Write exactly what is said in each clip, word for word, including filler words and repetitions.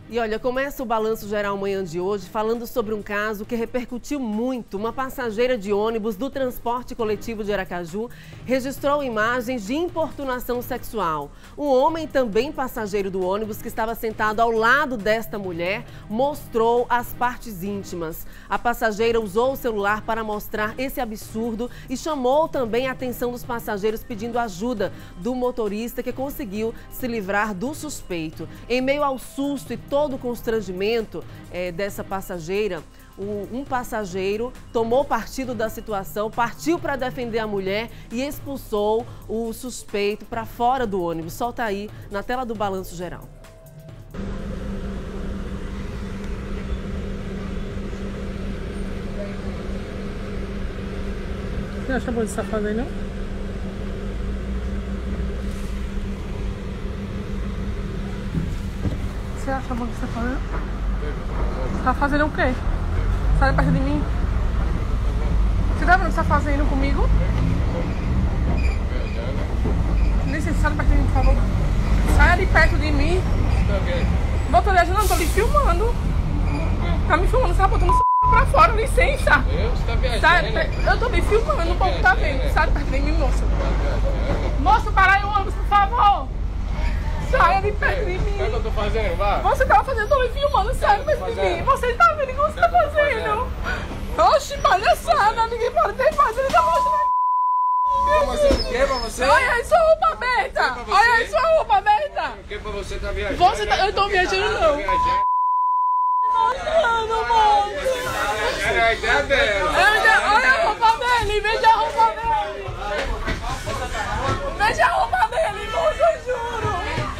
E olha, começa o Balanço Geral Manhã de hoje falando sobre um caso que repercutiu muito. Uma passageira de ônibus do transporte coletivo de Aracaju registrou imagens de importunação sexual. Um homem, também passageiro do ônibus, que estava sentado ao lado desta mulher, mostrou as partes íntimas. A passageira usou o celular para mostrar esse absurdo e chamou também a atenção dos passageiros, pedindo ajuda do motorista, que conseguiu se livrar do suspeito. Em meio ao susto e todo o constrangimento é, dessa passageira, o, um passageiro tomou partido da situação, partiu para defender a mulher e expulsou o suspeito para fora do ônibus. Solta aí na tela do Balanço Geral. Você acha bom de safado aí, não? Você acha bom que você tá fazendo? Você tá fazendo o quê? Sai perto de mim. Você tá vendo o que você tá fazendo comigo? Licença, sai perto de mim, por favor. Sai de perto de mim. Vou tô viajando, não, tô lhe filmando. Tá me filmando, você tá botando o pra fora, licença. Eu? Você tá viajando? Sai, eu tô lhe filmando, o povo tá vendo. Sai de perto de mim, moça. Moça, para aí o ônibus, por favor. Saia de perto de mim. O que eu tô fazendo? Vá. Você tava fazendo, eu tô me filmando, sai de perto de mim. Você tá vendo o que você tá fazendo? Oxi, palhaçada, ninguém pode ter fazendo, ele tá mostrando. Como assim? O que é pra você? Olha aí sua roupa aberta. Olha aí sua roupa aberta. O que é pra você tá viajando? Você tá, eu tô viajando não. Mostrando, moço. Era a ideia dela. Olha a roupa dele, veja a roupa dele. Veja a roupa dele, moço, eu juro.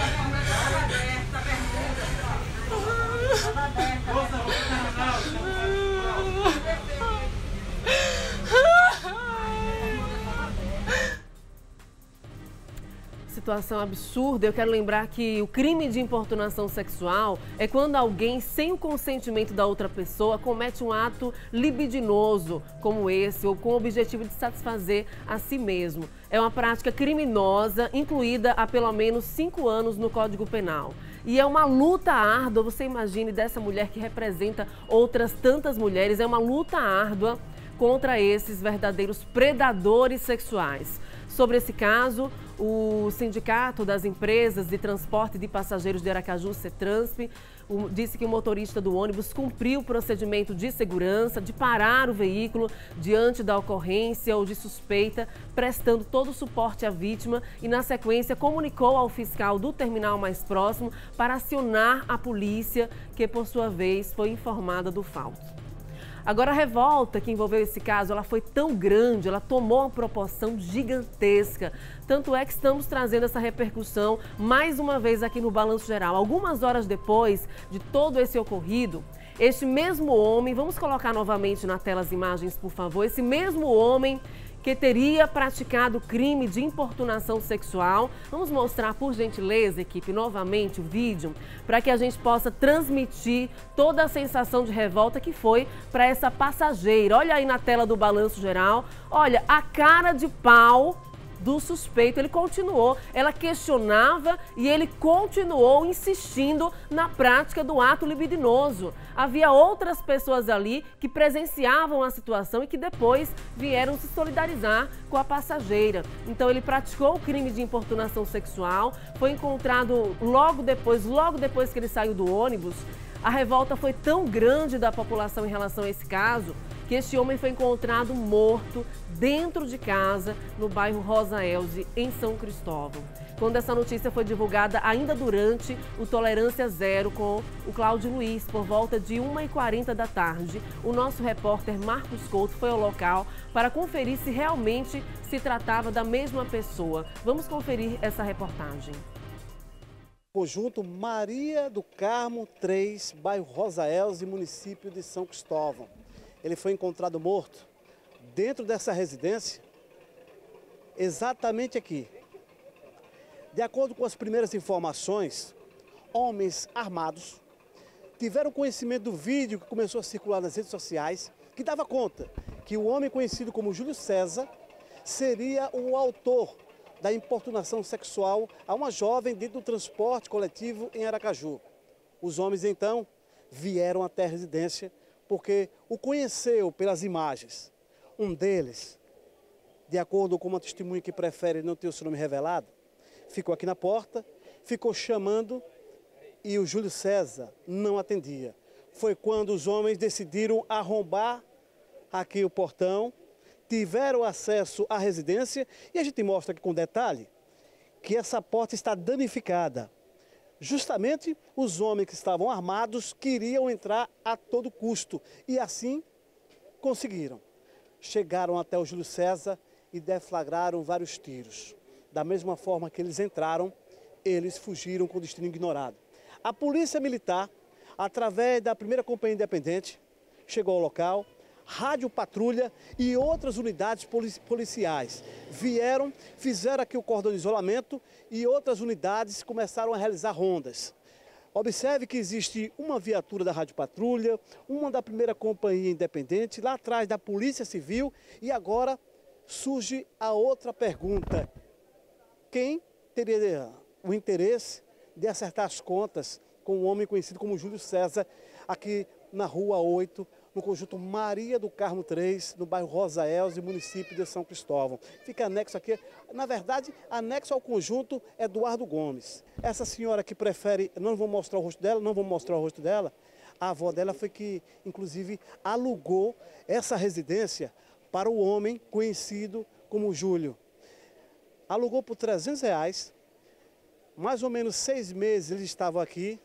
Situação absurda. Eu quero lembrar que o crime de importunação sexual é quando alguém, sem o consentimento da outra pessoa, comete um ato libidinoso como esse, ou com o objetivo de satisfazer a si mesmo. É uma prática criminosa, incluída há pelo menos cinco anos no Código Penal. E é uma luta árdua, você imagine, dessa mulher que representa outras tantas mulheres, é uma luta árdua contra esses verdadeiros predadores sexuais. Sobre esse caso, o Sindicato das Empresas de Transporte de Passageiros de Aracaju, CETRANSP, disse que o motorista do ônibus cumpriu o procedimento de segurança, de parar o veículo diante da ocorrência ou de suspeita, prestando todo o suporte à vítima e, na sequência, comunicou ao fiscal do terminal mais próximo para acionar a polícia, que, por sua vez, foi informada do fato. Agora, a revolta que envolveu esse caso, ela foi tão grande, ela tomou uma proporção gigantesca. Tanto é que estamos trazendo essa repercussão mais uma vez aqui no Balanço Geral. Algumas horas depois de todo esse ocorrido, este mesmo homem, vamos colocar novamente na tela as imagens, por favor, esse mesmo homem que teria praticado crime de importunação sexual. Vamos mostrar, por gentileza, equipe, novamente o vídeo, para que a gente possa transmitir toda a sensação de revolta que foi para essa passageira. Olha aí na tela do Balanço Geral, olha, a cara de pau do suspeito. Ele continuou, ela questionava e ele continuou insistindo na prática do ato libidinoso. Havia outras pessoas ali que presenciavam a situação e que depois vieram se solidarizar com a passageira. Então ele praticou o crime de importunação sexual, foi encontrado logo depois, logo depois que ele saiu do ônibus. A revolta foi tão grande da população em relação a esse caso que este homem foi encontrado morto dentro de casa no bairro Rosa Elze, em São Cristóvão. Quando essa notícia foi divulgada ainda durante o Tolerância Zero com o Cláudio Luiz, por volta de uma e quarenta da tarde, o nosso repórter Marcos Couto foi ao local para conferir se realmente se tratava da mesma pessoa. Vamos conferir essa reportagem. Conjunto Maria do Carmo três, bairro Rosa Elze, município de São Cristóvão. Ele foi encontrado morto dentro dessa residência, exatamente aqui. De acordo com as primeiras informações, homens armados tiveram conhecimento do vídeo que começou a circular nas redes sociais, que dava conta que o homem conhecido como Júlio César seria o autor da importunação sexual a uma jovem dentro do transporte coletivo em Aracaju. Os homens, então, vieram até a residência porque o conheceu pelas imagens. Um deles, de acordo com uma testemunha que prefere não ter o seu nome revelado, ficou aqui na porta, ficou chamando e o Júlio César não atendia. Foi quando os homens decidiram arrombar aqui o portão, tiveram acesso à residência e a gente mostra aqui com detalhe que essa porta está danificada. Justamente os homens que estavam armados queriam entrar a todo custo e assim conseguiram. Chegaram até o Júlio César e deflagraram vários tiros. Da mesma forma que eles entraram, eles fugiram com o destino ignorado. A Polícia Militar, através da primeira Companhia Independente, chegou ao local, Rádio Patrulha e outras unidades policiais vieram, fizeram aqui o cordão de isolamento e outras unidades começaram a realizar rondas. Observe que existe uma viatura da Rádio Patrulha, uma da primeira Companhia Independente, lá atrás da Polícia Civil e agora surge a outra pergunta. Quem teria o interesse de acertar as contas com um homem conhecido como Júlio César, aqui na Rua oito, no conjunto Maria do Carmo três, no bairro Rosa Elze, município de São Cristóvão. Fica anexo aqui, na verdade, anexo ao conjunto Eduardo Gomes. Essa senhora que prefere, não vou mostrar o rosto dela, não vou mostrar o rosto dela, a avó dela foi que, inclusive, alugou essa residência para o homem conhecido como Júlio. Alugou por trezentos reais, mais ou menos seis meses eles estavam aqui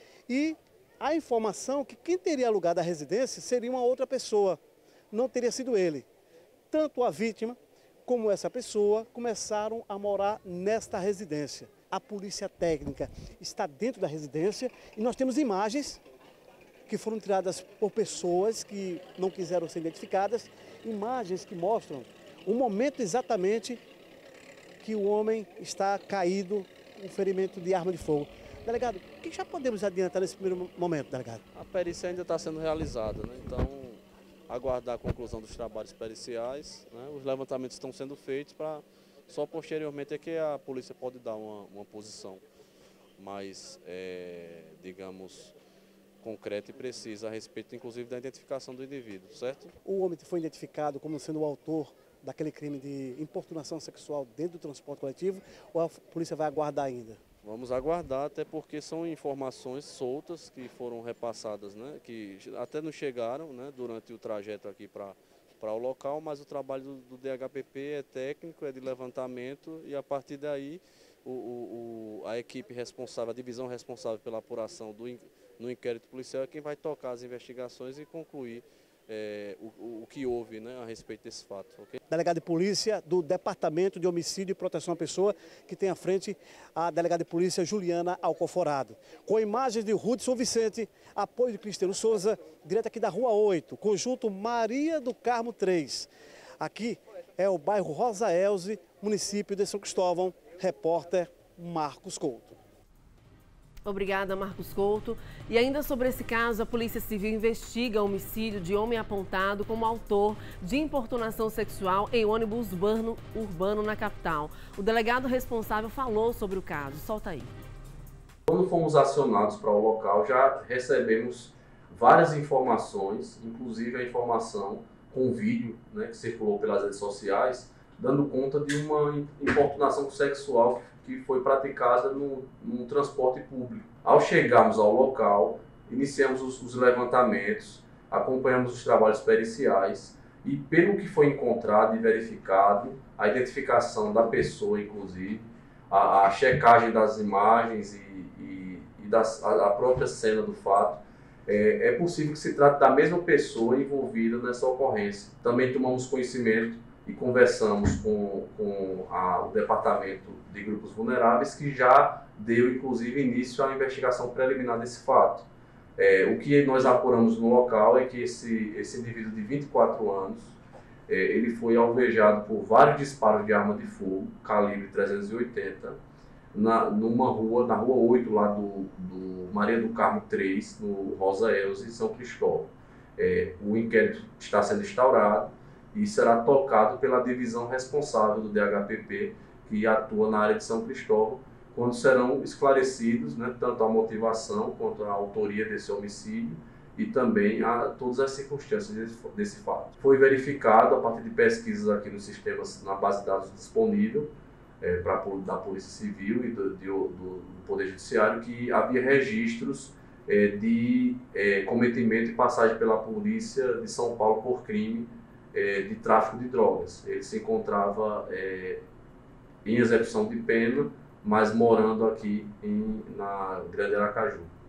e a informação que quem teria alugado a residência seria uma outra pessoa, não teria sido ele. Tanto a vítima como essa pessoa começaram a morar nesta residência. A polícia técnica está dentro da residência e nós temos imagens que foram tiradas por pessoas que não quiseram ser identificadas, imagens que mostram o momento exatamente que o homem está caído, um ferimento de arma de fogo. Delegado, o que já podemos adiantar nesse primeiro momento, delegado? A perícia ainda está sendo realizada, né? Então, aguardar a conclusão dos trabalhos periciais, né? Os levantamentos estão sendo feitos para só posteriormente é que a polícia pode dar uma, uma posição mais, é, digamos, concreta e precisa a respeito, inclusive, da identificação do indivíduo, certo? O homem foi identificado como sendo o autor daquele crime de importunação sexual dentro do transporte coletivo ou a polícia vai aguardar ainda? Vamos aguardar, até porque são informações soltas que foram repassadas, né, que até nos chegaram, né, durante o trajeto aqui para o local, mas o trabalho do, do D H P P é técnico, é de levantamento e a partir daí o, o, a equipe responsável, a divisão responsável pela apuração do, no inquérito policial é quem vai tocar as investigações e concluir É, o, o que houve, né, a respeito desse fato. Okay? Delegado de Polícia do Departamento de Homicídio e Proteção à Pessoa, que tem à frente a delegada de Polícia Juliana Alcoforado. Com imagens de Hudson Vicente, apoio de Cristiano Souza, direto aqui da Rua oito, conjunto Maria do Carmo três. Aqui é o bairro Rosa Elze, município de São Cristóvão, repórter Marcos Couto. Obrigada, Marcos Couto. E ainda sobre esse caso, a Polícia Civil investiga o homicídio de homem apontado como autor de importunação sexual em ônibus urbano, urbano na capital. O delegado responsável falou sobre o caso. Solta aí. Quando fomos acionados para o local, já recebemos várias informações, inclusive a informação com vídeo, né, que circulou pelas redes sociais, dando conta de uma importunação sexual que foi praticada no, no transporte público. Ao chegarmos ao local, iniciamos os, os levantamentos, acompanhamos os trabalhos periciais e, pelo que foi encontrado e verificado, a identificação da pessoa, inclusive, a, a checagem das imagens e, e, e das, a, a própria cena do fato, é, é possível que se trate da mesma pessoa envolvida nessa ocorrência. Também tomamos conhecimento e conversamos com, com a, o Departamento de Grupos Vulneráveis, que já deu, inclusive, início à investigação preliminar desse fato. É, o que nós apuramos no local é que esse, esse indivíduo de vinte e quatro anos, é, ele foi alvejado por vários disparos de arma de fogo, calibre trezentos e oitenta, na, numa rua, na Rua oito, lá do, do Maria do Carmo três, no Rosa Elze, em São Cristóvão. É, o inquérito está sendo instaurado e será tocado pela divisão responsável do D H P P, que atua na área de São Cristóvão, quando serão esclarecidos, né, tanto a motivação quanto a autoria desse homicídio e também a, todas as circunstâncias desse, desse fato. Foi verificado, a partir de pesquisas aqui nos sistemas, na base de dados disponível, é, pra, da Polícia Civil e do, de, do, do Poder Judiciário, que havia registros é, de é, cometimento e passagem pela Polícia de São Paulo por crime é, de tráfico de drogas. Ele se encontrava é, em execução de pena, mas morando aqui em, na Grande Aracaju.